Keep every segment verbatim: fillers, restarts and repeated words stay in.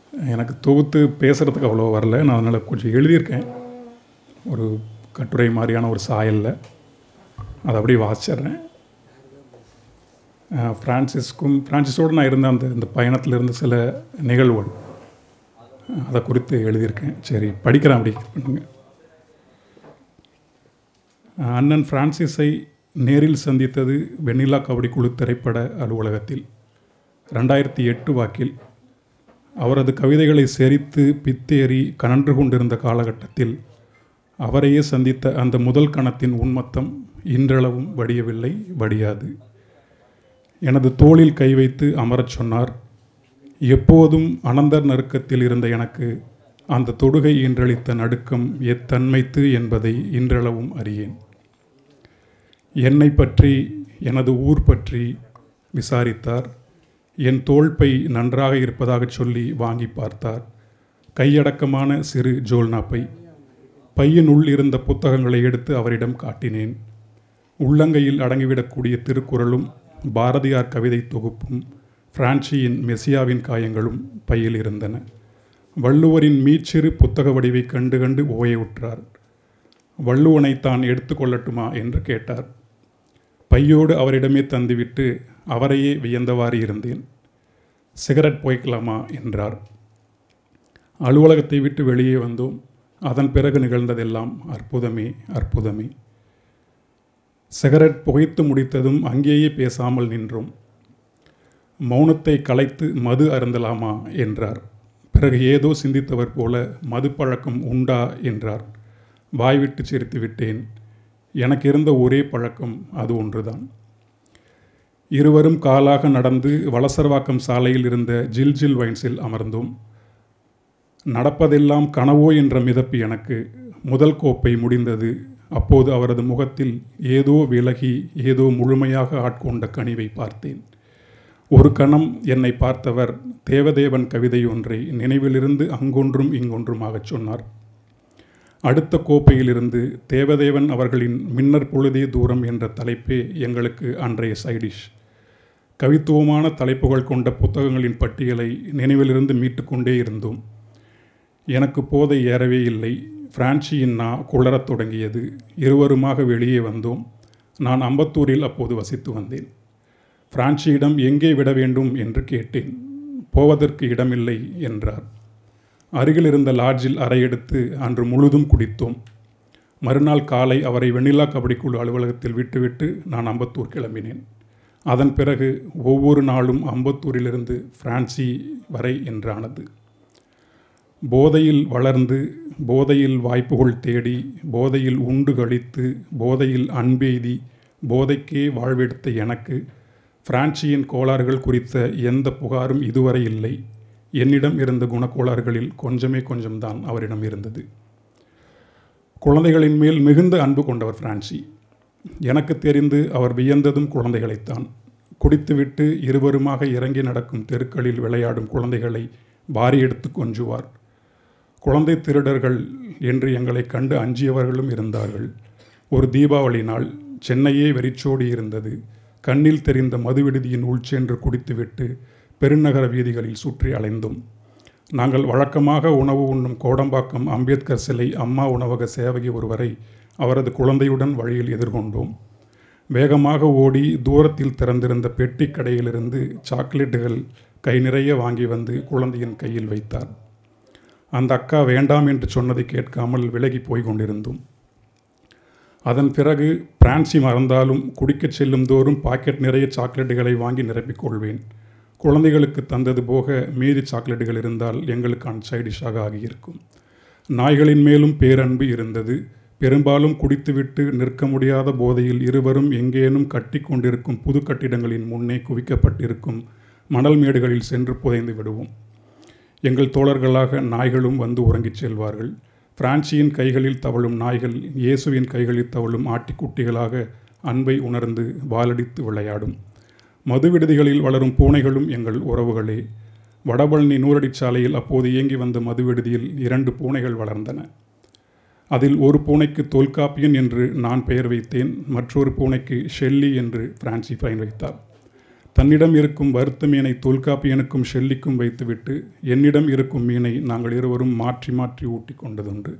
எனக்கு தொகுத்து பேசுகிறதுக்கு அவ்வளோ வரல. நான் அதனால் கொஞ்சம் எழுதியிருக்கேன், ஒரு கட்டுரை மாதிரியான ஒரு சாயலில். அதை அப்படியே வாசிச்சிட்றேன். ஃப்ரான்சிஸ்க்கும் ஃப்ரான்சிஸோடு நான் இருந்த அந்த இந்த பயணத்தில் இருந்த சில நிகழ்வுகள் அதை குறித்து எழுதியிருக்கேன். சரி, படிக்கிறேன், அப்படி பண்ணுங்க. அண்ணன் ஃப்ரான்சிஸை நேரில் சந்தித்தது வெண்ணிலா கபடி குழு திரைப்பட அலுவலகத்தில் ரெண்டாயிரத்தி எட்டு வாக்கில். அவரது கவிதைகளை செரித்து பித்தேறி கனன்று கொண்டிருந்த காலகட்டத்தில் அவரையே சந்தித்த அந்த முதல் கணத்தின் உன்மத்தம் இன்றளவும் வடியவில்லை, வடியாது. எனது தோளில் கை வைத்து அமரச் சொன்னார். எப்போதும் அனந்தர் நறுக்கத்தில் இருந்த எனக்கு அந்த தொடுகை இன்றளித்த நடுக்கம் எத்தன்மைத்து என்பதை இன்றளவும் அறியேன். என்னை பற்றி, எனது ஊர் பற்றி விசாரித்தார். என் தோள்பை நன்றாக இருப்பதாக சொல்லி வாங்கி பார்த்தார். கையடக்கமான சிறு ஜோல்னா பை. பையினுள் இருந்த புத்தகங்களை எடுத்து அவரிடம் காட்டினேன். உள்ளங்கையில் அடங்கிவிடக்கூடிய திருக்குறளும் பாரதியார் கவிதை தொகுப்பும் பிரான்சியின் மெசியாவின் காயங்களும் பையில் இருந்தன. வள்ளுவரின் மீச்சிறு புத்தக வடிவை கண்டு கண்டு ஓயவுற்றார். வள்ளுவனை தான் எடுத்துக்கொள்ளட்டுமா என்று கேட்டார். பையோடு அவரிடமே தந்துவிட்டு அவரையே வியந்தவாறு இருந்தேன். சிகரெட் போய்க்கலாமா என்றார். அலுவலகத்தை விட்டு வெளியே வந்தோம். அதன் பிறகு நிகழ்ந்ததெல்லாம் அற்புதமே, அற்புதமே. சிகரெட் புகைத்து முடித்ததும் அங்கேயே பேசாமல் நின்றோம். மௌனத்தை கலைத்து மது அருந்தலாமா என்றார். பிறகு ஏதோ சிந்தித்தவர் போல மது பழக்கம் உண்டா என்றார். வாய்விட்டு சிரித்து விட்டேன். எனக்கு இருந்த ஒரே பழக்கம் அது ஒன்றுதான். இருவரும் காலாக நடந்து வலசர்வாக்கம் சாலையில் இருந்த ஜில் ஜில் வைன்ஸில் அமர்ந்தோம். நடப்பதெல்லாம் கனவோ என்ற மிதப்பு எனக்கு. முதல் கோப்பை முடிந்தது. அப்போது அவரது முகத்தில் ஏதோ விலகி ஏதோ முழுமையாக ஆட்கொண்ட கனிவை பார்த்தேன். ஒரு கணம் என்னை பார்த்தவர் தேவதேவன் கவிதை ஒன்றை நினைவிலிருந்து அங்கொன்றும் இங்கொன்றுமாகச் சொன்னார். அடுத்த கோப்பையிலிருந்து தேவதேவன் அவர்களின் மின்னர் பொழுதே தூரம் என்ற தலைப்பே எங்களுக்கு அன்றைய சைடிஷ். கவித்துவமான தலைப்புகள் கொண்ட புத்தகங்களின் பட்டியலை நினைவிலிருந்து மீட்டு கொண்டே இருந்தோம். எனக்கு போதை ஏறவே இல்லை. பிரான்சியின் நா குளரத் தொடங்கியது. இருவருமாக வெளியே வந்தோம். நான் அம்பத்தூரில் அப்போது வசித்து வந்தேன். பிரான்சியிடம் எங்கே விட வேண்டும் என்று கேட்டேன். போவதற்கு இடமில்லை என்றார். அருகில் இருந்த லாட்ஜில் அறையெடுத்து அன்று முழுதும் குடித்தோம். மறுநாள் காலை அவரை வெண்ணிலா கபடிக்குழு அலுவலகத்தில் விட்டுவிட்டு நான் அம்பத்தூர் கிளம்பினேன். அதன் பிறகு ஒவ்வொரு நாளும் அம்பத்தூரிலிருந்து பிரான்சி வரை என்றானது. போதையில் வளர்ந்து, போதையில் வாய்ப்புகள் தேடி, போதையில் உண்டு கழித்து, போதையில் அன்பெய்தி, போதைக்கே வாழ்வெடுத்த எனக்கு பிரான்சியின் கோளாறுகள் குறித்த எந்த புகாரும் இதுவரை இல்லை. என்னிடம் இருந்த குணக்கோளாறுகளில் கொஞ்சமே கொஞ்சம்தான் அவரிடம் இருந்தது. குழந்தைகளின் மேல் மிகுந்த அன்பு கொண்டவர் பிரான்சி. எனக்கு தெரிந்து அவர் வியந்ததும் குழந்தைகளைத்தான். குடித்துவிட்டு இருவருமாக இறங்கி நடக்கும் தெருக்களில் விளையாடும் குழந்தைகளை வாரி எடுத்து கொஞ்சுவார். குழந்தை திருடர்கள் என்று எங்களை கண்டு அஞ்சியவர்களும் இருந்தார்கள். ஒரு தீபாவளி நாள் சென்னையே வெறிச்சோடி இருந்தது. கண்ணில் தெரிந்த மது விடுதியின் உள்சென்று குடித்துவிட்டு பெருநகர வீதிகளில் சுற்றி அலைந்தோம். நாங்கள் வழக்கமாக உணவு உண்ணும் கோடம்பாக்கம் அம்பேத்கர் சிலை அம்மா உணவக சேவகி ஒருவரை அவரது குழந்தையுடன் வழியில் எதிர்கொண்டோம். வேகமாக ஓடி தூரத்தில் திறந்திருந்த பெட்டி கடையிலிருந்து சாக்லேட்டுகள் கை நிறைய வாங்கி வந்து குழந்தையின் கையில் வைத்தார். அந்த அக்கா வேண்டாம் என்று சொன்னதை கேட்காமல் விலகி போய் கொண்டிருந்தோம். அதன் பிறகு பிரான்சி மறந்தாலும் குடிக்கச் செல்லும் தோறும் பாக்கெட் நிறைய சாக்லேட்டுகளை வாங்கி நிரப்பிக்கொள்வேன். குழந்தைகளுக்கு தந்தது போக மீதி சாக்லேட்டுகள் இருந்தால் எங்களுக்கான சைடிஷாக ஆகியிருக்கும். நாய்களின் மேலும் பேரன்பு இருந்தது. பெரும்பாலும் குடித்துவிட்டு நிற்க முடியாத போதையில் இருவரும் எங்கேனும் கட்டி கொண்டிருக்கும் புது கட்டிடங்களின் முன்னே குவிக்கப்பட்டிருக்கும் மணல் மேடுகளில் சென்று புதைந்து விடுவோம். எங்கள் தோழர்களாக நாய்களும் வந்து உறங்கிச் செல்வார்கள். பிரான்சியின் கைகளில் தவழும் நாய்கள் இயேசுவின் கைகளில் தவழும் ஆட்டிக்குட்டிகளாக அன்பை உணர்ந்து வாலடித்து விளையாடும். மது விடுதிகளில் வளரும் பூனைகளும் எங்கள் உறவுகளே. வடபழனி நூறடிச்சாலையில் அப்போது இயங்கி வந்த மது விடுதியில் இரண்டு பூனைகள் வளர்ந்தன. அதில் ஒரு பூனைக்கு தொல்காப்பியன் என்று நான் பெயர் வைத்தேன். மற்றொரு பூனைக்கு ஷெல்லி என்று பிரான்சி பயன் வைத்தார். தன்னிடம் இருக்கும் வறுத்த மீனை தொல்காப்பியனுக்கும் ஷெல்லிக்கும் வைத்துவிட்டு என்னிடம் இருக்கும் மீனை நாங்கள் இருவரும் மாற்றி மாற்றி ஊட்டி கொண்டதுண்டு.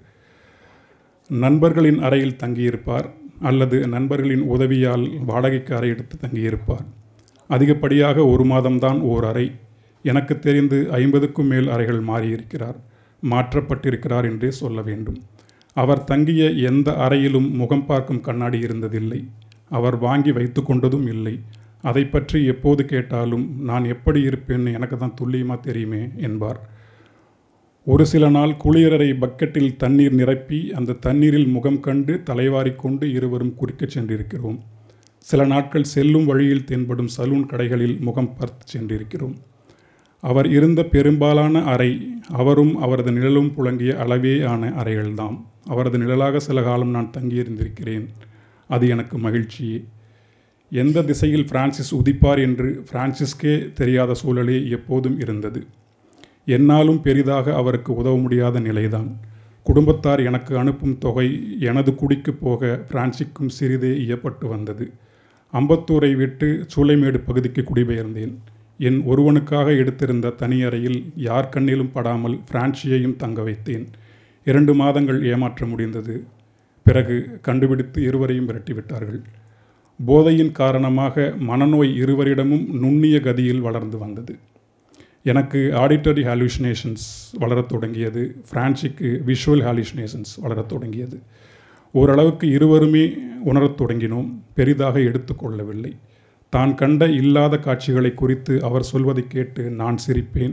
நண்பர்களின் அறையில் தங்கியிருப்பார் அல்லது நண்பர்களின் உதவியால் வாடகைக்கு அறை எடுத்து தங்கியிருப்பார். அதிகப்படியாக ஒரு மாதம்தான் ஓர் அறை. எனக்கு தெரிந்து ஐம்பதுக்கும் மேல் அறைகள் மாறியிருக்கிறார், மாற்றப்பட்டிருக்கிறார் என்றே சொல்ல வேண்டும். அவர் தங்கிய எந்த அறையிலும் முகம் பார்க்கும் கண்ணாடி இருந்ததில்லை. அவர் வாங்கி வைத்து கொண்டதும் இல்லை. அதை பற்றி எப்போது கேட்டாலும் நான் எப்படி இருப்பேன்னு எனக்கு தான் துல்லியமாக தெரியுமே என்பார். ஒரு சில நாள் குளியலறை பக்கெட்டில் தண்ணீர் நிரப்பி அந்த தண்ணீரில் முகம் கண்டு தலைவாரி கொண்டு இருவரும் குறிக்கச் சென்றிருக்கிறோம். சில நாட்கள் செல்லும் வழியில் தென்படும் சலூன் கடைகளில் முகம் பார்த்து சென்றிருக்கிறோம். அவர் இருந்த பெரும்பாலான அறை அவரும் அவரது நிழலும் புழங்கிய அளவே ஆன அறைகள்தான். அவரது நிழலாக சில காலம் நான் தங்கியிருந்திருக்கிறேன். அது எனக்கு மகிழ்ச்சியே. எந்த திசையில் பிரான்சிஸ் உதிப்பார் என்று பிரான்சிஸ்கே தெரியாத சூழலே எப்போதும் இருந்தது. என்னாலும் பெரிதாக அவருக்கு உதவ முடியாத நிலைதான். குடும்பத்தார் எனக்கு அனுப்பும் தொகை எனது குடிக்கு போக பிரான்சிக்கும் சிறிதே இயப்பட்டு வந்தது. அம்பத்தூரை விட்டு சூளைமேடு பகுதிக்கு குடிபெயர்ந்தேன். என் ஒருவனுக்காக எடுத்திருந்த தனியறையில் யார் கண்ணிலும் படாமல் பிரான்சியையும் தங்க வைத்தேன். இரண்டு மாதங்கள் ஏமாற்ற முடிந்தது. பிறகு கண்டுபிடித்து இருவரையும் விரட்டிவிட்டார்கள். போதையின் காரணமாக மனநோய் இருவரிடமும் நுண்ணிய கதியில் வளர்ந்து வந்தது. எனக்கு ஆடிட்டரி ஹாலுசினேஷன்ஸ் வளரத் தொடங்கியது. பிரான்சிக்கு விஷுவல் ஹாலுசினேஷன்ஸ் வளரத் தொடங்கியது. ஓரளவுக்கு இருவருமே உணரத் தொடங்கினோம். பெரிதாக எடுத்துக்கொள்ளவில்லை. தான் கண்ட இல்லாத காட்சிகளை குறித்து அவர் சொல்வதை கேட்டு நான் சிரிப்பேன்.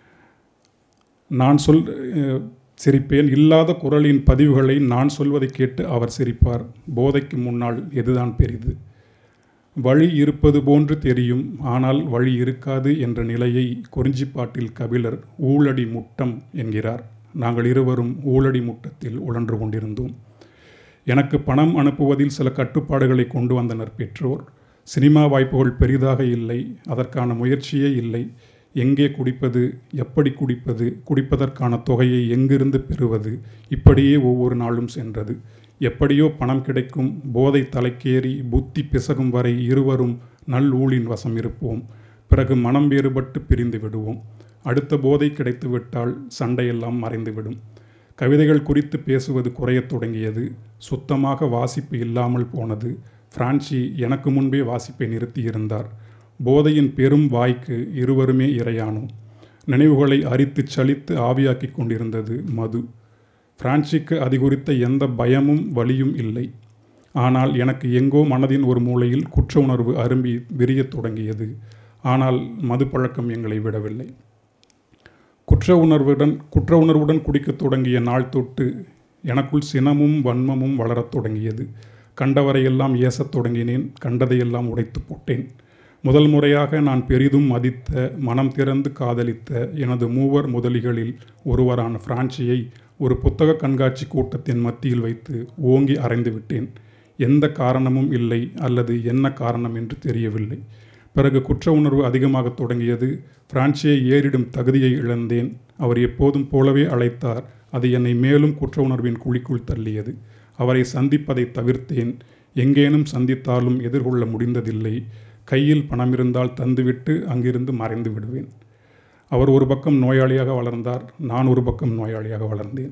நான் சொல் சிரிப்பேன் இல்லாத குரலின் பதிவுகளை நான் சொல்வதை கேட்டு அவர் சிரிப்பார். போதைக்கு முன்னால் எதுதான் பெரிது? வழி இருப்பது போன்று தெரியும், ஆனால் வழி இருக்காது என்ற நிலையை குறிஞ்சிப்பாட்டில் கபிலர் ஊழடி முட்டம் என்கிறார். நாங்கள் இருவரும் ஊழடி முட்டத்தில் உழன்று கொண்டிருந்தோம். எனக்கு பணம் அனுப்புவதில் சில கட்டுப்பாடுகளை கொண்டு வந்தனர் பெற்றோர். சினிமா வாய்ப்புகள் பெரிதாக இல்லை. அதற்கான முயற்சியே இல்லை. எங்கே குடிப்பது, எப்படி குடிப்பது, குடிப்பதற்கான தொகையை எங்கிருந்து பெறுவது, இப்படியே ஒவ்வொரு நாளும் சென்றது. எப்படியோ பணம் கிடைக்கும். போதை தலைக்கேறி புத்தி பிசகும் வரை இருவரும் நல் ஊழின் வசம் இருப்போம். பிறகு மனம் வேறுபட்டு பிரிந்து விடுவோம். அடுத்த போதை கிடைத்துவிட்டால் சண்டையெல்லாம் மறைந்துவிடும். கவிதைகள் குறித்து பேசுவது குறையத் தொடங்கியது. சுத்தமாக வாசிப்பு இல்லாமல் போனது. பிரான்சி எனக்கு முன்பே வாசிப்பை நிறுத்தியிருந்தார். போதையின் பெரும் வாய்க்கு இருவருமே இரையானோம். நினைவுகளை அரித்து சலித்து ஆவியாக்கி கொண்டிருந்தது மது. பிரான்சிக்கு அது குறித்த எந்த பயமும் வலியும் இல்லை. ஆனால் எனக்கு எங்கோ மனதின் ஒரு மூலையில் குற்ற உணர்வு அரும்பி விரியத் தொடங்கியது. ஆனால் மது பழக்கம் எங்களை விடவில்லை. குற்ற உணர்வுடன் குற்ற உணர்வுடன் குடிக்கத் தொடங்கிய நாள் தொட்டு எனக்குள் சினமும் வன்மமும் வளரத் தொடங்கியது. கண்டவரையெல்லாம் ஏசத் தொடங்கினேன். கண்டதையெல்லாம் உடைத்து போட்டேன். முதல் முறையாக நான் பெரிதும் மதித்த, மனம் திறந்து காதலித்த எனது மூவர் முதலிகளில் ஒருவரான பிரான்சியை ஒரு புத்தக கண்காட்சி கூட்டத்தின் மத்தியில் வைத்து ஓங்கி அறைந்து விட்டேன். எந்த காரணமும் இல்லை, அல்லது என்ன காரணம் என்று தெரியவில்லை. பிறகு குற்ற உணர்வு அதிகமாக தொடங்கியது. பிரான்சியை ஏறிடும் தகுதியை இழந்தேன். அவர் எப்போதும் போலவே அழைத்தார். அது என்னை மேலும் குற்ற உணர்வின் குழிக்குள் தள்ளியது. அவரை சந்திப்பதை தவிர்த்தேன். எங்கேனும் சந்தித்தாலும் எதிர்கொள்ள முடிந்ததில்லை. கையில் பணம் இருந்தால் தந்துவிட்டு அங்கிருந்து மறைந்து விடுவேன். அவர் ஒரு பக்கம் நோயாளியாக வளர்ந்தார். நான் ஒரு பக்கம் நோயாளியாக வளர்ந்தேன்.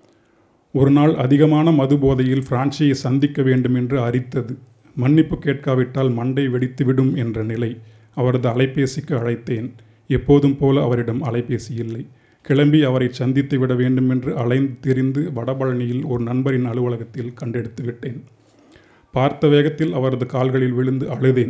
ஒரு நாள் அதிகமான மது போதையில் பிரான்சியை சந்திக்க வேண்டும் என்று அரித்தது. மன்னிப்பு கேட்காவிட்டால் மண்டை வெடித்துவிடும் என்ற நிலை. அவரது அலைபேசிக்கு அழைத்தேன். எப்போதும் போல அவரிடம் அலைபேசி இல்லை. கிளம்பி அவரை சந்தித்து விட வேண்டும் என்று அலைந்து திரிந்து வடபழனியில் ஒரு நண்பரின் அலுவலகத்தில் கண்டெடுத்து விட்டேன். பார்த்த வேகத்தில் அவரது கால்களில் விழுந்து அழுதேன்.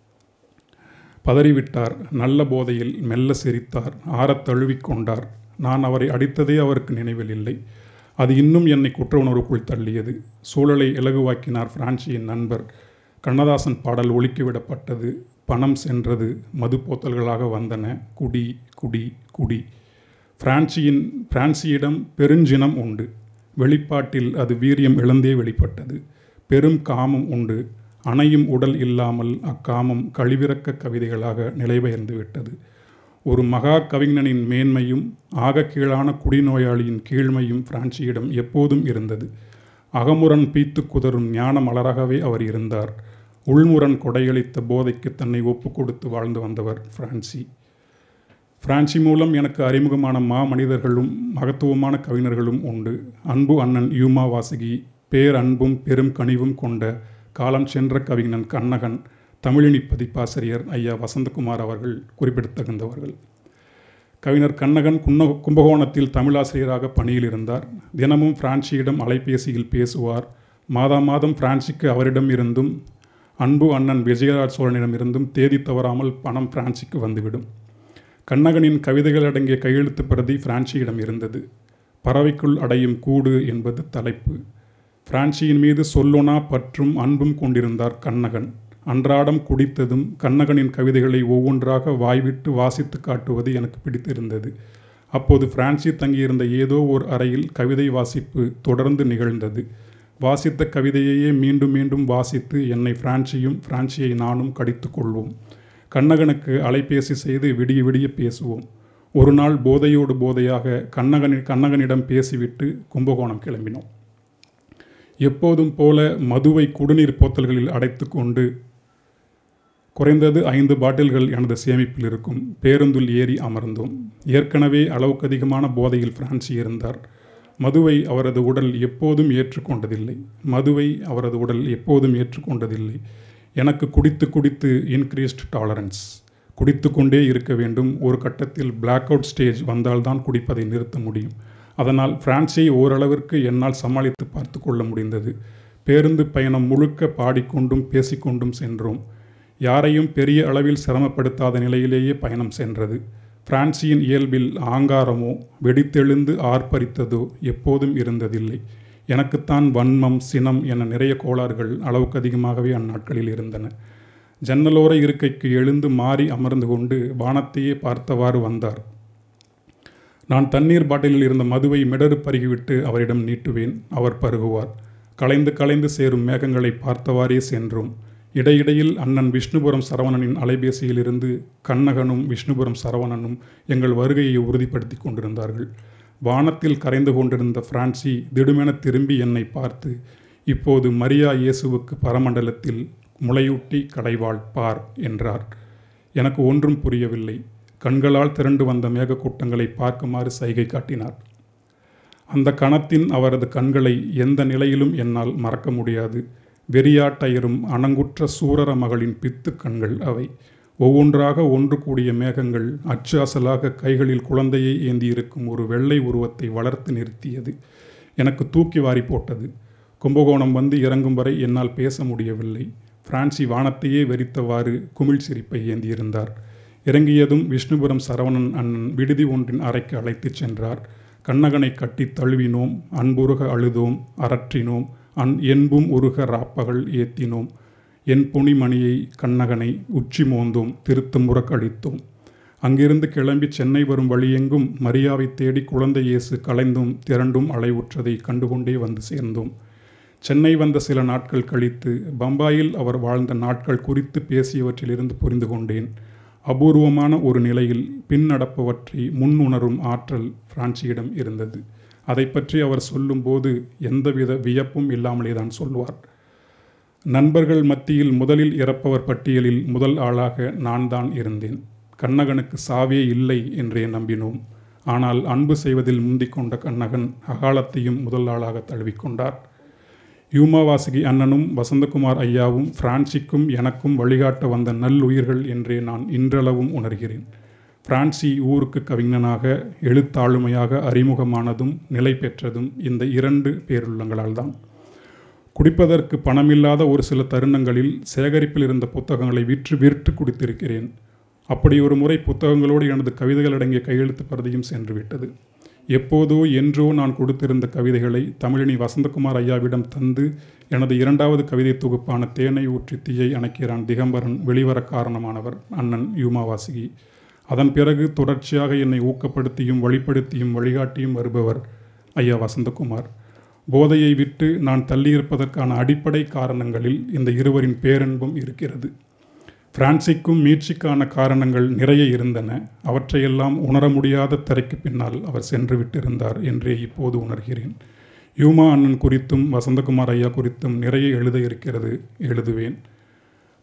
பதறிவிட்டார். நல்ல போதையில் மெல்ல சிரித்தார். ஆறத் தழுவிக்கொண்டார். நான் அவரை அடித்ததே அவருக்கு நினைவில் இல்லை. அது இன்னும் என்னை குற்ற உணர்வுக்குள் தள்ளியது. சூழலை இலகுவாக்கினார் பிரான்சியின் நண்பர். கண்ணதாசன் பாடல் ஒலிக்கிவிடப்பட்டது. பணம் சென்றது. மது போத்தல்களாக வந்தன. குடி குடி குடி. பிரான்சியின் பிரான்சியிடம் பெருஞ்சினம் உண்டு. வெளிப்பாட்டில் அது வீரியம் இழந்தே வெளிப்பட்டது. பெரும் காமம் உண்டு. அணையும் உடல் இல்லாமல் அக்காமம் கழிவிறக்க கவிதைகளாக நிலைபெயர்ந்து விட்டது. ஒரு மகா கவிஞனின் மேன்மையும் ஆக கீழான குடிநோயாளியின் கீழ்மையும் பிரான்சியிடம் எப்போதும் இருந்தது. அகமுரண் பீத்து குதரும் ஞான மலராகவே அவர் இருந்தார். உள்முரண் கொடையளித்த போதைக்கு தன்னை ஒப்பு கொடுத்து வாழ்ந்து வந்தவர் பிரான்சி. பிரான்சி மூலம் எனக்கு அறிமுகமான மா மனிதர்களும் மகத்துவமான கவிஞர்களும் உண்டு. அன்பு அண்ணன் யூமா வாசுகி, பேரன்பும் பெரும் கனிவும் கொண்ட காலம் சென்ற கவிஞன் கண்ணகன், தமிழினி பதிப்பாசிரியர் ஐயா வசந்தகுமார் அவர்கள் குறிப்பிடத்தகுந்தவர்கள். கவிஞர் கண்ணகன் குன்ன கும்பகோணத்தில் தமிழாசிரியராக பணியில் இருந்தார். தினமும் பிரான்சியிடம் அலைபேசியில் பேசுவார். மாதா மாதம் பிரான்சிக்கு அவரிடம் இருந்தும் அன்பு அண்ணன் விஜயராஜ் சோழனிடம் இருந்தும் தேதி தவறாமல் பணம் பிரான்சிக்கு வந்துவிடும். கண்ணகனின் கவிதைகள் அடங்கிய கையெழுத்து பிரதி பிரான்சியிடம் இருந்தது. பறவைக்குள் அடையும் கூடு என்பது தலைப்பு. பிரான்சியின் மீது சொல்லொணா பற்றும் அன்பும் கொண்டிருந்தார் கண்ணகன். அன்றாடம் குடித்ததும் கண்ணகனின் கவிதைகளை ஒவ்வொன்றாக வாய்விட்டு வாசித்து காட்டுவது எனக்கு பிடித்திருந்தது. அப்போது பிரான்சி தங்கியிருந்த ஏதோ ஓர் அறையில் கவிதை வாசிப்பு தொடர்ந்து நிகழ்ந்தது. வாசித்த கவிதையையே மீண்டும் மீண்டும் வாசித்து என்னை பிரான்சியும் பிரான்சியை நானும் கடித்து கொள்வோம். கண்ணகனுக்கு அலைபேசி செய்து விடிய விடிய பேசுவோம். ஒரு நாள் போதையோடு போதையாக கண்ணகனின் கண்ணகனிடம் பேசிவிட்டு கும்பகோணம் கிளம்பினோம். எப்போதும் போல மதுவை குடிநீர் போத்தல்களில் அடைத்து கொண்டு குறைந்தது ஐந்து பாட்டில்கள் எனது சேமிப்பில் இருக்கும். பேருந்தில் ஏறி அமர்ந்தோம். ஏற்கனவே அளவுக்கு அதிகமான போதையில் பிரான்சி இருந்தார். மதுவை அவரது உடல் எப்போதும் ஏற்றுக்கொண்டதில்லை. மதுவை அவரது உடல் எப்போதும் ஏற்றுக்கொண்டதில்லை. எனக்கு குடித்து குடித்து இன்க்ரீஸ்ட் டாலரன்ஸ். குடித்து கொண்டே இருக்க வேண்டும். ஒரு கட்டத்தில் பிளாக் அவுட் ஸ்டேஜ் வந்தால்தான் குடிப்பதை நிறுத்த முடியும். அதனால் பிரான்சியை ஓரளவிற்கு என்னால் சமாளித்து பார்த்து கொள்ள முடிந்தது. பேருந்து பயணம் முழுக்க பாடிக்கொண்டும் பேசிக்கொண்டும் சென்றோம். யாரையும் பெரிய அளவில் சிரமப்படுத்தாத நிலையிலேயே பயணம் சென்றது. பிரான்சியின் இயல்பில் ஆங்காரமோ வெடித்தெழுந்து ஆர்ப்பரித்ததோ எப்போதும் இருந்ததில்லை. எனக்குத்தான் வன்மம், சினம் என நிறைய கோளாறுகள் அளவுக்கு அதிகமாகவே அந்நாட்களில் இருந்தன. ஜன்னலோர இருக்கைக்கு எழுந்து மாறி அமர்ந்து கொண்டு வானத்தையே பார்த்தவாறு வந்தார். நான் தண்ணீர் பாட்டிலில் இருந்த மதுவை மிடறு பருகிவிட்டு அவரிடம் நீட்டுவேன். அவர் பருகுவார். கலைந்து கலைந்து சேரும் மேகங்களை பார்த்தவாறே சென்றோம். இடையிடையில் அண்ணன் விஷ்ணுபுரம் சரவணனின் அலைபேசியில் இருந்து கண்ணகனும் விஷ்ணுபுரம் சரவணனும் எங்கள் வருகையை உறுதிப்படுத்தி கொண்டிருந்தார்கள். வானத்தில் கரைந்து கொண்டிருந்த பிரான்சி திடுமென திரும்பி என்னை பார்த்து, இப்போது மரியா இயேசுவுக்கு பரமண்டலத்தில் முளையூட்டி கடைவாள் பார் என்றார். எனக்கு ஒன்றும் புரியவில்லை. கண்களால் திரண்டு வந்த மேகக்கூட்டங்களை பார்க்குமாறு சைகை காட்டினார். அந்த கணத்தின் அவரது கண்களை எந்த நிலையிலும் என்னால் மறக்க முடியாது. வெறியாட்டயரும் அணங்குற்ற சூரர மகளின் பித்து கண்கள் அவை. ஒவ்வொன்றாக ஒன்று கூடிய மேகங்கள் அச்சு அசலாக கைகளில் குழந்தையை ஏந்தியிருக்கும் ஒரு வெள்ளை உருவத்தை வளர்த்து நிறுத்தியது. எனக்கு தூக்கி வாரி போட்டது. கும்பகோணம் வந்து இறங்கும் வரை என்னால் பேச முடியவில்லை. பிரான்சி வானத்தையே வெறித்தவாறு குமிழ் சிரிப்பை ஏந்தியிருந்தார். இறங்கியதும் விஷ்ணுபுரம் சரவணன் அண்ணன் விடுதி ஒன்றின் அறைக்கு அழைத்துச் சென்றார். கண்ணகனை கட்டி தழுவினோம். அன்புருக அழுதோம், அரற்றினோம். அன் என்பும் உருக ராப்பகல் ஏத்தினோம். என் புனிமணியை கண்ணகனை உச்சி மோந்தோம், திருத்த முறக்கழித்தோம். அங்கிருந்து கிளம்பி சென்னை வரும் வழியெங்கும் மரியாவை தேடி குழந்தை இயேசு கலைந்தும் திரண்டும் அலைவுற்றதை கண்டுகொண்டே வந்து சேர்ந்தோம். சென்னை வந்த சில நாட்கள் கழித்து பம்பாயில் அவர் வாழ்ந்த நாட்கள் குறித்து பேசியவற்றிலிருந்து புரிந்து கொண்டேன். அபூர்வமான ஒரு நிலையில் பின் நடப்பவற்றை முன்னுணரும் ஆற்றல் பிரான்சியிடம் இருந்தது. அதை பற்றி அவர் சொல்லும்போது எந்தவித வியப்பும் இல்லாமலே தான் சொல்வார். நண்பர்கள் மத்தியில் முதலில் இறப்பவர் பட்டியலில் முதல் ஆளாக நான் தான் இருந்தேன். கண்ணகனுக்கு சாவே இல்லை என்றே நம்பினோம். ஆனால் அன்பு செய்வதில் முந்திக் கொண்ட கண்ணகன் அகாலத்தையும் முதல் ஆளாக தழுவிக்கொண்டார். யூமா வாசுகி அண்ணனும் வசந்தகுமார் ஐயாவும் பிரான்சிக்கும் எனக்கும் வழிகாட்ட வந்த நல்லுயிர்கள் என்றே நான் இன்றளவும் உணர்கிறேன். பிரான்சி ஊருக்கு கவிஞனாக எழுத்தாளுமையாக அறிமுகமானதும் நிலை பெற்றதும் இந்த இரண்டு பேருள்ளங்களால் தான். குடிப்பதற்கு பணமில்லாத ஒரு சில தருணங்களில் சேகரிப்பில் இருந்த புத்தகங்களை விற்று விற்று குடித்திருக்கிறேன். அப்படி ஒரு முறை புத்தகங்களோடு எனது கவிதைகள் அடங்கிய கையெழுத்து பிரதியும் சென்று விட்டது. எப்போதோ என்றோ நான் கொடுத்திருந்த கவிதைகளை தமிழினி வசந்தகுமார் ஐயாவிடம் தந்து எனது இரண்டாவது கவிதை தொகுப்பான தேனை ஊற்றி தீயை அணைக்கிறான் திகம்பரன் வெளிவர காரணமானவர் அண்ணன் யூமா வாசுகி. அதன் பிறகு தொடர்ச்சியாக என்னை ஊக்கப்படுத்தியும் வழிப்படுத்தியும் வழிகாட்டியும் வருபவர் ஐயா வசந்தகுமார். போதையை விட்டு நான் தள்ளியிருப்பதற்கான அடிப்படை காரணங்களில் இந்த இருவரின் பேரன்பும் இருக்கிறது. பிரான்சிக்கும் மீட்சிக்கான காரணங்கள் நிறைய இருந்தன. அவற்றையெல்லாம் உணர முடியாத திரைக்கு பின்னால் அவர் சென்று விட்டிருந்தார் என்றே இப்போது உணர்கிறேன். யூமா அண்ணன் குறித்தும் வசந்தகுமார் ஐயா குறித்தும் நிறைய எழுத இருக்கிறது, எழுதுவேன்.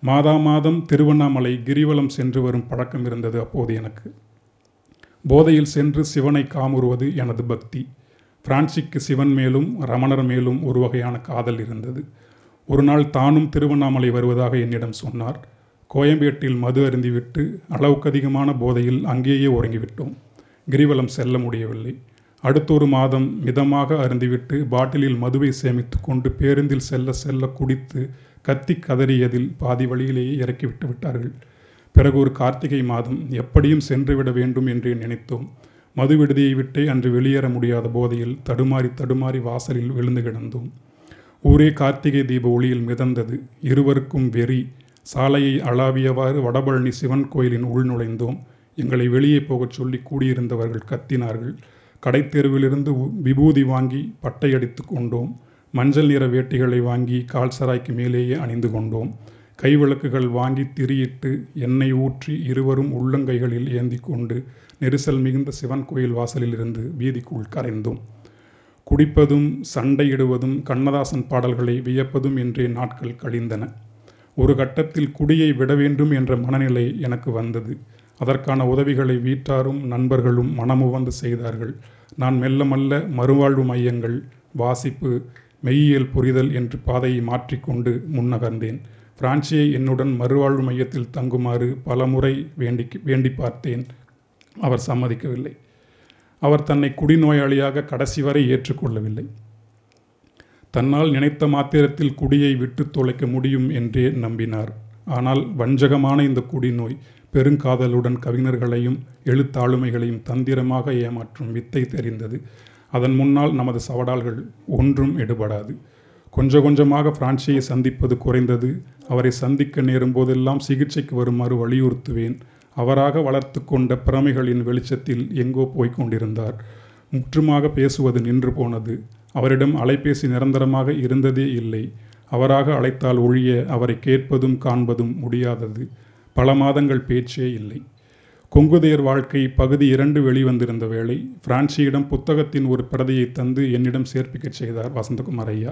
மாதா மாதம் திருவண்ணாமலை கிரிவலம் சென்று வரும் பழக்கம் இருந்தது அப்போது எனக்கு. போதையில் சென்று சிவனை காமுறுவது எனது பக்தி. பிரான்சிக்கு சிவன் மேலும் ரமணர் மேலும் ஒரு வகையான காதல் இருந்தது. ஒரு நாள் தானும் திருவண்ணாமலை வருவதாக என்னிடம் சொன்னார். கோயம்பேட்டில் மது அருந்திவிட்டு அளவுக்கு அதிகமான போதையில் அங்கேயே உறங்கிவிட்டோம். கிரிவலம் செல்ல முடியவில்லை. அடுத்தொரு மாதம் மிதமாக அருந்திவிட்டு பாட்டிலில் மதுவை சேமித்து கொண்டு பேருந்தில் செல்ல செல்ல குடித்து கத்தி கதறியதில் பாதி வழியிலேயே இறக்கிவிட்டு விட்டார்கள். பிறகு ஒரு கார்த்திகை மாதம் எப்படியும் சென்றுவிட வேண்டும் என்றே நினைத்தோம். மது விடுதியை விட்டே அன்று வெளியேற முடியாத போதையில் தடுமாறி தடுமாறி வாசலில் விழுந்து கிடந்தோம். ஊரே கார்த்திகை தீப ஒளியில் மிதந்தது. இருவருக்கும் வெறி. சாலையை அளாவியவாறு வடபழனி சிவன் கோயிலின் உள் நுழைந்தோம். எங்களை வெளியே போகச் சொல்லி கூடியிருந்தவர்கள் கத்தினார்கள். கடைத்தெருவிலிருந்து விபூதி வாங்கி பட்டையடித்து கொண்டோம். மஞ்சள் நிற வேட்டிகளை வாங்கி கால்சராய்க்கு மேலேயே அணிந்து கொண்டோம். கைவிளக்குகள் வாங்கி திரியிட்டு எண்ணெய் ஊற்றி இருவரும் உள்ளங்கைகளில் ஏந்தி கொண்டு நெரிசல் மிகுந்த சிவன் கோயில் வாசலிலிருந்து வீதிக்குள் கரைந்தோம். குடிப்பதும் சண்டையிடுவதும் கண்ணதாசன் பாடல்களை வியப்பதும் என்றே நாட்கள் கழிந்தன. ஒரு கட்டத்தில் குடியை விட வேண்டும் என்ற மனநிலை எனக்கு வந்தது. அதற்கான உதவிகளை வீட்டாரும் நண்பர்களும் மனமுவந்து செய்தார்கள். நான் மெல்ல மெல்ல மறுவாழ்வு மையங்கள், வாசிப்பு, மெய்யியல் புரிதல் என்று பாதையை மாற்றிக்கொண்டு முன்னகர்ந்தேன். பிரான்சியை என்னுடன் மறுவாழ்வு மையத்தில் தங்குமாறு பலமுறை வேண்டி வேண்டி பார்த்தேன். அவர் சம்மதிக்கவில்லை. அவர் தன்னை குடிநோயாளியாக கடைசி வரை ஏற்றுக்கொள்ளவில்லை. தன்னால் நினைத்த மாத்திரத்தில் குடியை விட்டு தொலைக்க முடியும் என்றே நம்பினார். ஆனால் வஞ்சகமான இந்த குடிநோய் பெருங்காதலுடன் கவிஞர்களையும் எழுத்தாளுமைகளையும் தந்திரமாக ஏமாற்றும் வித்தை தெரிந்தது. அதன் முன்னால் நமது சவடால்கள் ஒன்றும் எடுபடாது. கொஞ்சம் கொஞ்சமாக பிரான்சியை சந்திப்பது குறைந்தது. அவரை சந்திக்க நேரும் போதெல்லாம் சிகிச்சைக்கு வருமாறு வலியுறுத்துவேன். அவராக வளர்த்து கொண்ட பிரமைகளின் வெளிச்சத்தில் எங்கோ போய்க் கொண்டிருந்தார். முற்றுமாக பேசுவது நின்று போனது. அவரிடம் அலைபேசி நிரந்தரமாக இருந்ததே இல்லை. அவராக அழைத்தால் ஒழிய அவரை கேட்பதும் காண்பதும் முடியாதது. பல மாதங்கள் பேச்சே இல்லை. கொங்குதையர் வாழ்க்கை பகுதி இரண்டு வெளிவந்திருந்த வேளை பிரான்சியிடம் புத்தகத்தின் ஒரு பிரதியை தந்து என்னிடம் சேர்ப்பிக்கச் செய்தார் வசந்தகுமார் ஐயா.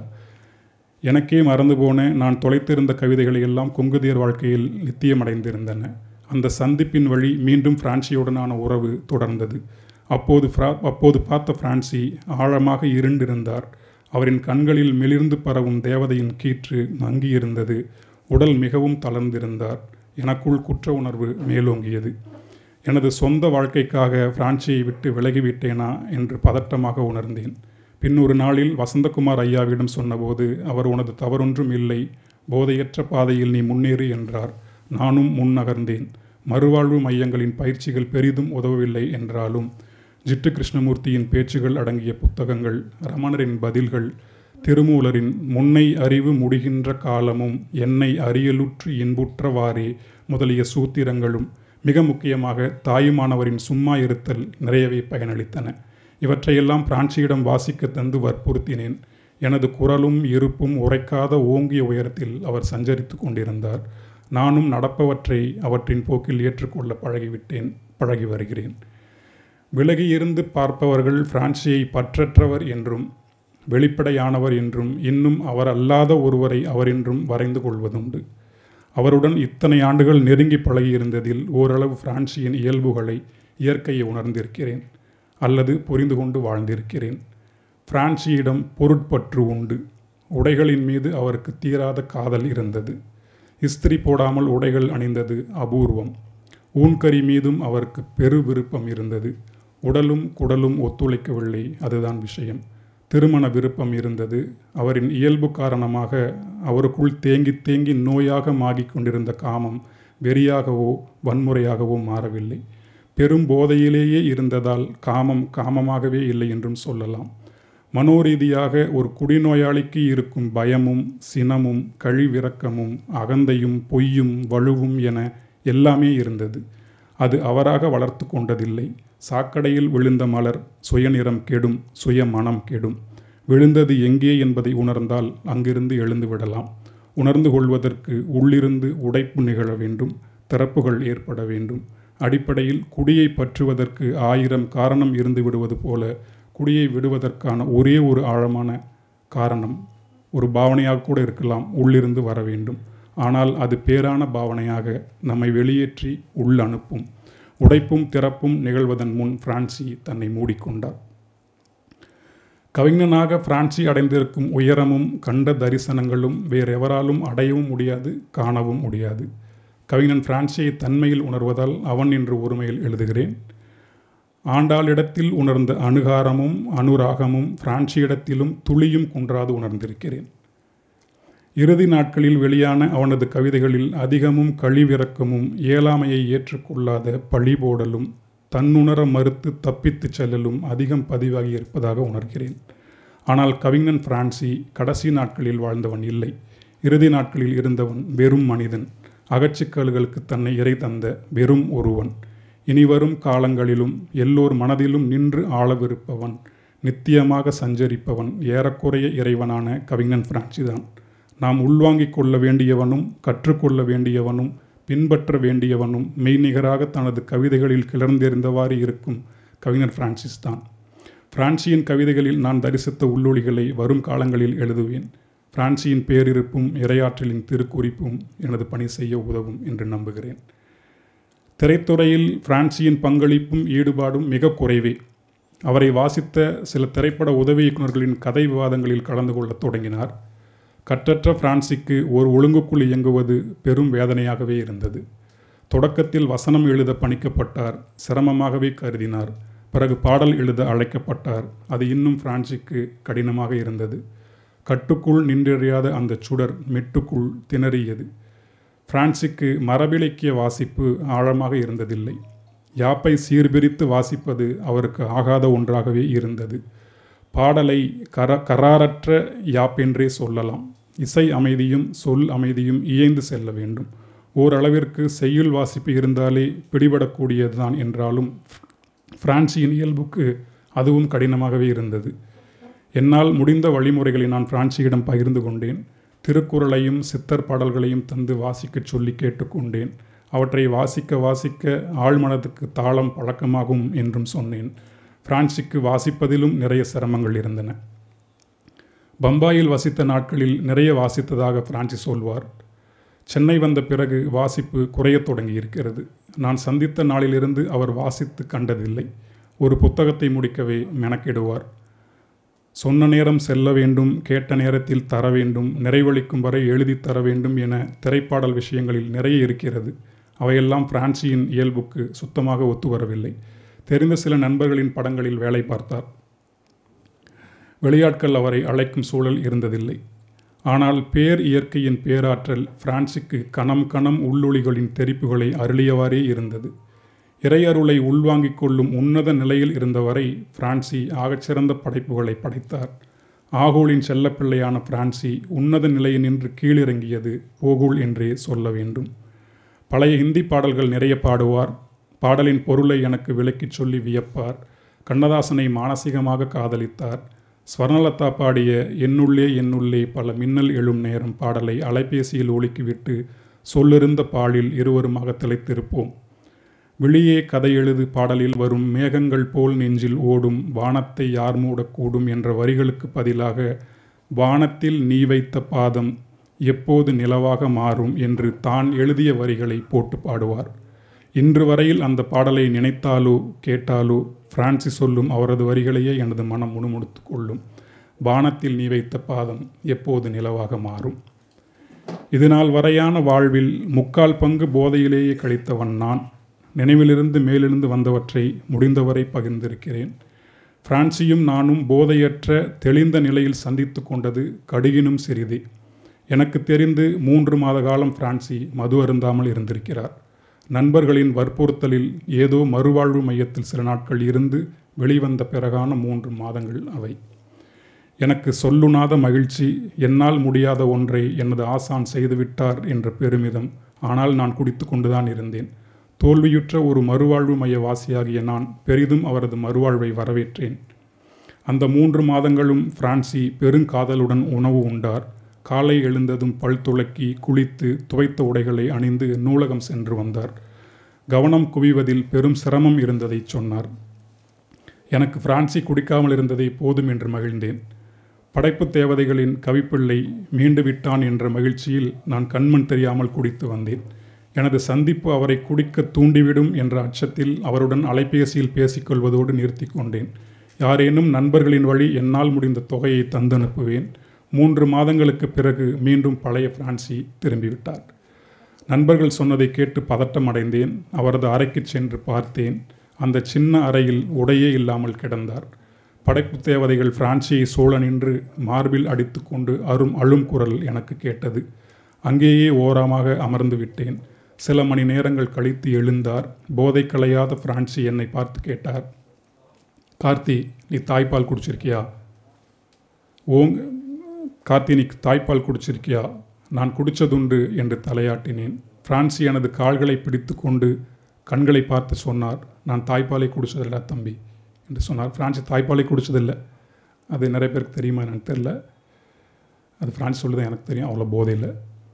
எனக்கே மறந்து போன நான் தொலைத்திருந்த கவிதைகளை எல்லாம் கொங்குதையர் வாழ்க்கையில் நித்தியமடைந்திருந்தன. அந்த சந்திப்பின் வழி மீண்டும் பிரான்சியுடனான உறவு தொடர்ந்தது. அப்போது ஃப்ரா அப்போது பார்த்த பிரான்சி ஆழமாக இருண்டிருந்தார். அவரின் கண்களில் மிளிர்ந்து பரவும் தேவதையின் கீற்று மங்கியிருந்தது. உடல் மிகவும் தளர்ந்திருந்தார். எனக்குள் குற்ற உணர்வு மேலோங்கியது. எனது சொந்த வாழ்க்கைக்காக பிரான்சியை விட்டு விலகிவிட்டேனா என்று பதட்டமாக உணர்ந்தேன். பின்னொரு நாளில் வசந்தகுமார் ஐயாவிடம் சொன்னபோது அவர் உனது தவறொன்றும் இல்லை, போதையற்ற பாதையில் நீ முன்னேறு என்றார். நானும் முன்னகர்ந்தேன். மறுவாழ்வு மையங்களின் பயிற்சிகள் பெரிதும் உதவவில்லை என்றாலும் ஜிட்டு கிருஷ்ணமூர்த்தியின் பேச்சுகள் அடங்கிய புத்தகங்கள், ரமணரின் பதில்கள், திருமூலரின் முன்னை அறிவு முடிகின்ற காலமும் என்னை அறியலுற்று இன்புற்றவாறே முதலிய சூத்திரங்களும், மிக முக்கியமாக தாயுமானவரின் சும்மா இருத்தல் நிறையவே பயனளித்தன. இவற்றையெல்லாம் பிரான்சியிடம் வாசிக்க தந்து வற்புறுத்தினேன். எனது குரலும் இருப்பும் உரைக்காத ஓங்கிய உயரத்தில் அவர் சஞ்சரித்து கொண்டிருந்தார். நானும் நடப்பவற்றை அவற்றின் போக்கில் ஏற்றுக்கொள்ள பழகிவிட்டேன், பழகி வருகிறேன். விலகியிருந்து பார்ப்பவர்கள் பிரான்சியை பற்றற்றவர் என்றும் வெளிப்படையானவர் என்றும் இன்னும் அவர் அல்லாத ஒருவரை அவர் என்றும் வரைந்து கொள்வதுண்டு. அவருடன் இத்தனை ஆண்டுகள் நெருங்கி பழகியிருந்ததில் ஓரளவு பிரான்சியின் இயல்புகளை, இயற்கையை உணர்ந்திருக்கிறேன் அல்லது புரிந்து கொண்டு வாழ்ந்திருக்கிறேன். பிரான்சியிடம் பொருட்பற்று உண்டு. உடைகளின் மீது அவருக்கு தீராத காதல் இருந்தது. இஸ்திரி போடாமல் உடைகள் அணிந்தது அபூர்வம். ஊன்கறி மீதும் அவருக்கு பெரு விருப்பம் இருந்தது. உடலும் குடலும் ஒத்துழைக்கவில்லை, அதுதான் விஷயம். திருமண விருப்பம் இருந்தது. அவரின் இயல்பு காரணமாக அவருக்குள் தேங்கி தேங்கி நோயாக மாகிக் கொண்டிருந்த காமம் வெறியாகவோ வன்முறையாகவோ மாறவில்லை. பெரும் போதையிலேயே இருந்ததால் காமம் காமமாகவே இல்லை என்றும் சொல்லலாம். மனோரீதியாக ஒரு குடிநோயாளிக்கு இருக்கும் பயமும் சினமும் கழிவிரக்கமும் அகந்தையும் பொய்யும் வலுவும் என எல்லாமே இருந்தது. அது அவராக வளர்த்து கொண்டதில்லை. சாக்கடையில் விழுந்த மலர் சுயநிறம் கெடும், சுய மனம் கெடும். விழுந்தது எங்கே என்பதை உணர்ந்தால் அங்கிருந்து எழுந்து விடலாம். உணர்ந்து கொள்வதற்கு உள்ளிருந்து உடைப்பு நிகழ வேண்டும், திறப்புகள் ஏற்பட வேண்டும். அடிப்படையில் குடியை பற்றுவதற்கு ஆயிரம் காரணம் இருந்து விடுவது போல குடியை விடுவதற்கான ஒரே ஒரு ஆழமான காரணம், ஒரு பாவனையாக கூட இருக்கலாம், உள்ளிருந்து வர வேண்டும். ஆனால் அது பேரான பாவனையாக நம்மை வெளியேற்றி உள் அனுப்பும். உடைப்பும் திறப்பும் நிகழ்வதன் முன் பிரான்சி தன்னை மூடிக்கொண்டார். கவிஞனாக பிரான்சி அடைந்திருக்கும் உயரமும் கண்ட தரிசனங்களும் வேறெவராலும் அடையவும் முடியாது, காணவும் முடியாது. கவிஞன் பிரான்சியை தன்மையில் உணர்வதால் அவன் என்று ஒருமையில் எழுதுகிறேன். ஆண்டாளிடத்தில் உணர்ந்த அணுகாரமும் அனுராகமும் பிரான்சியிடத்திலும் துளியும் குன்றாது உணர்ந்திருக்கிறேன். இறுதி நாட்களில் வெளியான அவனது கவிதைகளில் அதிகமும் கழிவிறக்கமும் இயலாமையை ஏற்றுக்கொள்ளாத பழிபோடலும் தன்னுணர மறுத்து தப்பித்து செல்லலும் அதிகம் பதிவாகி இருப்பதாக உணர்கிறேன். ஆனால் கவிஞன் பிரான்சி கடைசி நாட்களில் வாழ்ந்தவன் இல்லை. இறுதி நாட்களில் இருந்தவன் வெறும் மனிதன், அகச்சிக்கல்களுக்கு தன்னை இறை தந்த வெறும் ஒருவன். இனிவரும் காலங்களிலும் எல்லோர் மனதிலும் நின்று ஆளவிருப்பவன், நித்தியமாக சஞ்சரிப்பவன், ஏறக்குறைய இறைவனான கவிஞன் பிரான்சிதான். நாம் உள்வாங்கிக் கொள்ள வேண்டியவனும் கற்றுக்கொள்ள வேண்டியவனும் பின்பற்ற வேண்டியவனும் மெய்நிகராக தனது கவிதைகளில் கிளர்ந்தெறிந்தவாறு இருக்கும் கவிஞர் பிரான்சிஸ் தான். பிரான்சியின் கவிதைகளில் நான் தரிசித்த உள்ளொளிகளை வரும் காலங்களில் எழுதுவேன். பிரான்சியின் பேரிருப்பும் இறையாற்றலின் திருக்குறிப்பும் எனது பணி செய்ய உதவும் என்று நம்புகிறேன். திரைத்துறையில் பிரான்சியின் பங்களிப்பும் ஈடுபாடும் மிக குறைவே. அவரை வாசித்த சில திரைப்பட உதவி இயக்குநர்களின் கதை விவாதங்களில் கலந்து கொள்ளத் தொடங்கினார். கற்றற்ற பிரான்சிக்கு ஒரு ஒழுங்குக்குள் இயங்குவது பெரும் வேதனையாகவே இருந்தது. தொடக்கத்தில் வசனம் எழுத பணிக்கப்பட்டார், சிரமமாகவே கருதினார். பிறகு பாடல் எழுத அழைக்கப்பட்டார். அது இன்னும் பிரான்சிக்கு கடினமாக இருந்தது. கட்டுக்குள் நின்றெறியாத அந்த சுடர் மெட்டுக்குள் திணறியது. பிரான்சிக்கு மரபிலக்கிய வாசிப்பு ஆழமாக இருந்ததில்லை. யாப்பை சீர்பிரித்து வாசிப்பது அவருக்கு ஆகாத ஒன்றாகவே இருந்தது. பாடலை கர கராரற்ற யாப்பென்றே சொல்லலாம். இசை அமைதியும் சொல் அமைதியும் இயைந்து செல்ல வேண்டும். ஓரளவிற்கு செய்யுள் வாசிப்பு இருந்தாலே பிடிபடக்கூடியதுதான் என்றாலும் பிரான்சியின் இயல்புக்கு அதுவும் கடினமாகவே இருந்தது. என்னால் முடிந்த வழிமுறைகளை நான் பிரான்சியிடம் பகிர்ந்து கொண்டேன். திருக்குறளையும் சித்தர் பாடல்களையும் தந்து வாசிக்க சொல்லி கேட்டுக்கொண்டேன். அவற்றை வாசிக்க வாசிக்க ஆழ்மனதுக்கு தாளம் பழக்கமாகும் என்றும் சொன்னேன். பிரான்சிக்கு வாசிப்பதிலும் நிறைய சிரமங்கள் இருந்தன. பம்பாயில் வசித்த நாட்களில் நிறைய வாசித்ததாக பிரான்சி சொல்வார். சென்னை வந்த பிறகு வாசிப்பு குறையத் தொடங்கி இருக்கிறது. நான் சந்தித்த நாளிலிருந்து அவர் வாசித்து கண்டதில்லை. ஒரு புத்தகத்தை முடிக்கவே மெனக்கிடுவார். சொன்ன நேரம் செல்ல வேண்டும், கேட்ட நேரத்தில் தர வேண்டும், நிறைவளிக்கும் வரை எழுதி தர வேண்டும் என திரைப்பாடல் விஷயங்களில் நிறைய இருக்கிறது. அவையெல்லாம் பிரான்சியின் இயல்புக்கு சுத்தமாக ஒத்து வரவில்லை. தெரிந்த சில நண்பர்களின் படங்களில் வேலை பார்த்தார். வெளியாட்கள் அவரை அழைக்கும் சூழல் இருந்ததில்லை. ஆனால் பேர் இயற்கையின் பேராற்றல் பிரான்சிக்கு கணம் கணம் உள்ளொளிகளின் தெரிப்புகளை அருளியவாறே இருந்தது. இறையருளை உள்வாங்கிக் கொள்ளும் உன்னத நிலையில் இருந்தவரை பிரான்சி ஆகச்சிறந்த படைப்புகளை படைத்தார். ஆகூலின் செல்லப்பிள்ளையான பிரான்சி உன்னத நிலையினின்று கீழிறங்கியது ஓகூல் என்றே சொல்ல வேண்டும். பழைய ஹிந்தி பாடல்கள் நிறைய பாடுவார். பாடலின் பொருளை எனக்கு விளக்கிச் சொல்லி வியப்பார். கண்ணதாசனை மானசீகமாக காதலித்தார். ஸ்வர்ணலதா பாடிய என்னுள்ளே என்னுள்ளே பல மின்னல் எழும் நேரம் பாடலை அலைபேசியில் ஒலிக்கிவிட்டு சொல்லிருந்த பாலில் இருவருமாக திளைத்திருப்போம். விழியே கதை எழுது பாடலில் வரும் மேகங்கள் போல் நெஞ்சில் ஓடும் வானத்தை யார் மூடக்கூடும் என்ற வரிகளுக்கு பதிலாக வானத்தில் நீ வைத்த பாதம் எப்போது நிலவாக மாறும் என்று தான் எழுதிய வரிகளை போட்டு பாடுவார். இன்று வரையில் அந்த பாடலை நினைத்தாலோ கேட்டாலோ பிரான்சி சொல்லும் அவரது வரிகளையே எனது மனம் முணுமுணுத்து கொள்ளும். வானத்தில் நீ வைத்த பாதம் எப்போது நிலவாக மாறும். இதுநாள் வரையான வாழ்வில் முக்கால் பங்கு போதையிலேயே கழித்தவன் நான். நினைவிலிருந்து மேலிருந்து வந்தவற்றை முடிந்தவரை பகிர்ந்திருக்கிறேன். பிரான்சியும் நானும் போதையற்ற தெளிந்த நிலையில் சந்தித்து கொண்டது கடுகினும் சிறிதே. எனக்கு தெரிந்து மூன்று மாத காலம் பிரான்சி மது அருந்தாமல் இருந்திருக்கிறார். நண்பர்களின் வற்புறுத்தலில் ஏதோ மறுவாழ்வு மையத்தில் சில நாட்கள் இருந்து வெளிவந்த பிறகான மூன்று மாதங்கள் அவை. எனக்கு சொல்லுணாத மகிழ்ச்சி, என்னால் முடியாத ஒன்றை எனது ஆசான் செய்துவிட்டார் என்ற பெருமிதம். ஆனால் நான் குடித்து கொண்டுதான் இருந்தேன். தோல்வியுற்ற ஒரு மறுவாழ்வு மைய வாசியாகிய நான் பெரிதும் அவரது மறுவாழ்வை வரவேற்றேன். அந்த மூன்று மாதங்களும் பிரான்சி பெருங்காதலுடன் உணவு உண்டார். காலை எழுந்ததும் பல் துளக்கி குளித்து துவைத்த உடைகளை அணிந்து நூலகம் சென்று வந்தார். கவனம் குவிவதில் பெரும் சிரமம் இருந்ததை சொன்னார். எனக்கு பிரான்சி குடிக்காமல் இருந்ததை போதும் என்று மகிழ்ந்தேன். படைப்பு தேவதைகளின் கவிப்பிள்ளை மீண்டு விட்டான் என்ற மகிழ்ச்சியில் நான் கண்மண் தெரியாமல் குடித்து வந்தேன். எனது சந்திப்பு அவரை குடிக்க தூண்டிவிடும் என்ற அச்சத்தில் அவருடன் அலைபேசியில் பேசிக்கொள்வதோடு நிறுத்தி கொண்டேன். யாரேனும் நண்பர்களின் வழி என்னால் முடிந்த தொகையை தந்தனுப்புவேன். மூன்று மாதங்களுக்கு பிறகு மீண்டும் பழைய பிரான்சி திரும்பிவிட்டார். நண்பர்கள் சொன்னதை கேட்டு பதட்டம் அடைந்தேன். அவரது அறைக்கு சென்று பார்த்தேன். அந்த சின்ன அறையில் உடையே இல்லாமல் கிடந்தார். படைப்பு தேவதைகள் பிரான்சியை சூழ நின்று மார்பில் அடித்து கொண்டு அரும் அழும் குரல் எனக்கு கேட்டது. அங்கேயே ஓரமாக அமர்ந்து விட்டேன். சில மணி நேரங்கள் கழித்து எழுந்தார். போதை களையாத பிரான்சி என்னை பார்த்து கேட்டார், கார்த்தி, நீ தாய்ப்பால் குடிச்சிருக்கியா? ஓங் கார்த்தி நீ தாய்ப்பால் குடிச்சிருக்கியா? நான் குடித்ததுண்டு என்று தலையாட்டினேன். பிரான்சி எனது கால்களை பிடித்து கொண்டு கண்களை பார்த்து சொன்னார், நான் தாய்ப்பாலை குடிச்சதில்லை தம்பி என்று சொன்னார். பிரான்சி தாய்ப்பாலை குடிச்சதில்லை. அது நிறைய பேருக்கு தெரியுமா எனக்கு தெரியல. அது பிரான்சி சொல்லுதான் எனக்கு தெரியும். அவ்வளோ போதையில்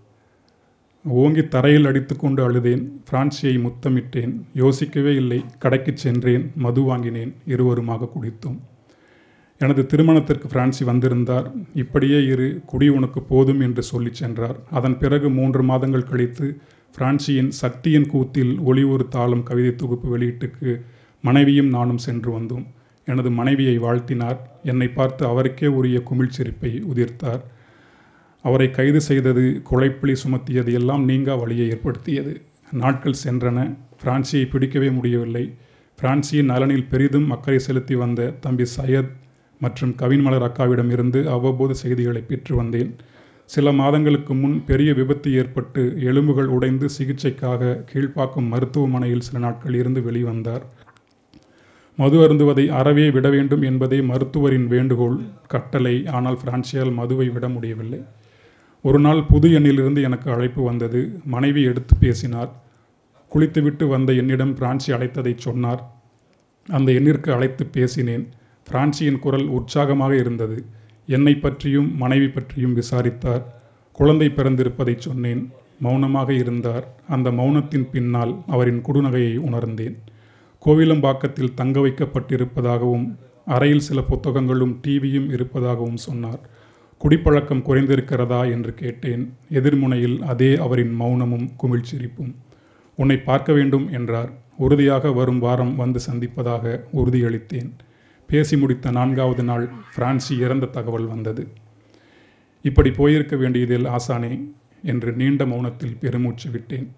ஓங்கி தரையில் அடித்து கொண்டு அழுதேன். பிரான்சியை முத்தமிட்டேன். யோசிக்கவே இல்லை. கடைக்கு சென்றேன். மது வாங்கினேன். இருவருமாக குடித்தோம். எனது திருமணத்திற்கு பிரான்சி வந்திருந்தார். இப்படியே இரு, குடி உனக்கு போதும் என்று சொல்லி சென்றார். அதன் பிறகு மூன்று மாதங்கள் கழித்து பிரான்சியின் சக்தியின் கூத்தில் ஒளி ஒரு தாளம் கவிதை தொகுப்பு வெளியீட்டுக்கு மனைவியும் நானும் சென்று வந்தோம். எனது மனைவியை வாழ்த்தினார். என்னை பார்த்து அவருக்கே உரிய குமிழ் சிரிப்பை உதிர்த்தார். அவரை கைது செய்தது, கொலைப்பழி சுமத்தியது எல்லாம் நீங்கா வழியை ஏற்படுத்தியது. நாட்கள் சென்றன. பிரான்சியை பிடிக்கவே முடியவில்லை. பிரான்சியின் நலனில் பெரிதும் அக்கறை செலுத்தி வந்த தம்பி சையத் மற்றும் கவின்மலர் அக்காவிடம் இருந்து அவ்வப்போது செய்திகளை பெற்று வந்தேன். சில மாதங்களுக்கு முன் பெரிய விபத்து ஏற்பட்டு எலும்புகள் உடைந்து சிகிச்சைக்காக கீழ்ப்பாக்கம் மருத்துவமனையில் சில நாட்கள் இருந்து வெளிவந்தார். மது அருந்துவதை அறவே விட வேண்டும் என்பதே மருத்துவரின் வேண்டுகோள், கட்டளை. ஆனால் பிரான்சியால் மதுவை விட முடியவில்லை. ஒரு நாள் புது எண்ணிலிருந்து எனக்கு அழைப்பு வந்தது. மனைவி எடுத்து பேசினார். குளித்துவிட்டு வந்த என்னிடம் பிரான்சி அழைத்ததை சொன்னார். அந்த எண்ணிற்கு அழைத்து பேசினேன். பிரான்சியின் குரல் உற்சாகமாக இருந்தது. என்னை பற்றியும் மனைவி பற்றியும் விசாரித்தார். குழந்தை பிறந்திருப்பதை சொன்னேன். மௌனமாக இருந்தார். அந்த மௌனத்தின் பின்னால் அவரின் குடுநகையை உணர்ந்தேன். கோவிலம்பாக்கத்தில் தங்க வைக்கப்பட்டிருப்பதாகவும் அறையில் சில புத்தகங்களும் டிவியும் இருப்பதாகவும் சொன்னார். குடிப்பழக்கம் குறைந்திருக்கிறதா என்று கேட்டேன். எதிர்முனையில் அதே அவரின் மௌனமும் குமிழ்ச்சிரிப்பும். உன்னை பார்க்க வேண்டும் என்றார். உறுதியாக வரும் வாரம் வந்து சந்திப்பதாக உறுதியளித்தேன். பேசி முடித்த நான்காவது நாள் பிரான்சி இறந்த தகவல் வந்தது. இப்படி போயிருக்க வேண்டியதில் ஆசானே என்று நீண்ட மௌனத்தில் பெருமூச்சு விட்டேன்.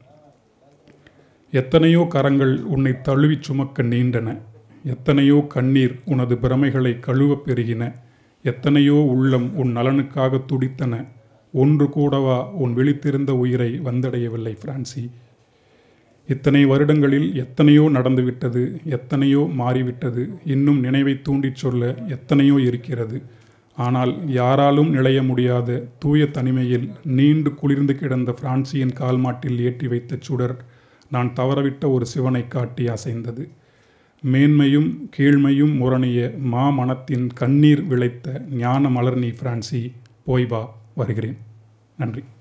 எத்தனையோ கரங்கள் உன்னை தழுவி சுமக்க நீண்டன. எத்தனையோ கண்ணீர் உனது பிரமைகளை கழுவ பெருகின. எத்தனையோ உள்ளம் உன் நலனுக்காக துடித்தன. ஒன்று கூடவா உன் விழித்திருந்த உயிரை வந்தடையவில்லை பிரான்சி. இத்தனை வருடங்களில் எத்தனையோ நடந்துவிட்டது, எத்தனையோ மாறிவிட்டது. இன்னும் நினைவை தூண்டிச் சொல்ல எத்தனையோ இருக்கிறது. ஆனால் யாராலும் நிலைய முடியாத தூய தனிமையில் நீண்டு குளிர்ந்து கிடந்த பிரான்சியின் கால்மாட்டில் ஏற்றி வைத்த சுடர் நான் தவறவிட்ட ஒரு சிவனை காட்டி அசைந்தது. மேன்மையும் கீழ்மையும் முரணிய மாமனத்தின் கண்ணீர் விளைத்த ஞான மலர் நீ பிரான்சி. போய் வா, வருகிறேன். நன்றி.